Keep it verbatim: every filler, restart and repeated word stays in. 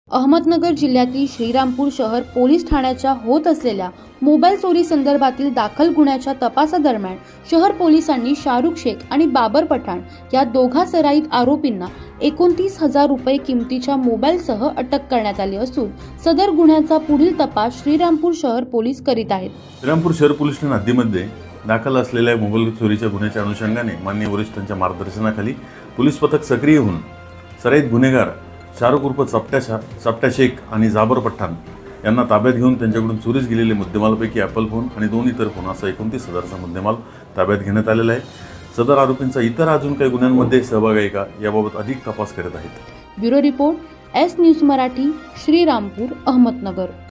अहमदनगर जिल्ह्यातील श्रीरामपूर शहर पोलीस ठाण्याच्या होत असलेल्या मोबाईल चोरी संदर्भातील दाखल गुन्ह्याच्या तपासादरम्यान शहर पोलिसांनी शाहरुख शेख आणि बाबर पठाण या दोघा सराईत आरोपींना एकोणतीस हजार रुपये किमतीच्या मोबाईलसह अटक करण्यात आली असून सदर गुन्ह्याचा पुढील तपास श्रीरामपूर शहर पोलीस करीत आहेत। श्रीरामपूर शहर पोलीस ठाणे हद्दीमध्ये दाखल असलेल्या मोबाईल चोरीच्या गुन्ह्याच्या अनुषंगाने माननीय वरिष्ठांच्या मार्गदर्शनाखाली पोलीस पथक सक्रिय होऊन सराईत गुन्हेगार शाहरुख उर्फ चपट्या चपट्या शेख आणि जाबर पठाण यांना ताब्यात घेऊन त्यांच्याकडून चोरीस गेलेले मुद्देमालापैकी ॲपल फोन आणि दोन इतर फोन असा एकोणतीस हजारचा मुद्देमाल ताब्यात घेण्यात आलेला आहे। सदर आरोपींचा इतर अजून काही गुन्ह्यांमध्ये सहभाग आहे का याबाबत अधिक तपास करत आहेत। Bureau report S news Marathi, Shrirampur, Ahmednagar.